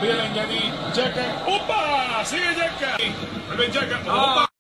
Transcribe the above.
Pide Lenjani, Jacker, ¡upa! Sigue Jacker. Vuelve Jacker, Ah. ¡upa!